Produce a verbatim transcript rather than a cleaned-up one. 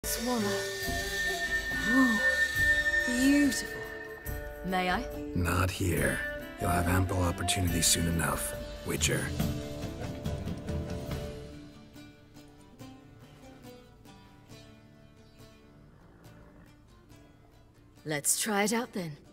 Swallow. Oh, beautiful. May I? Not here. You'll have ample opportunity soon enough, Witcher. Let's try it out then.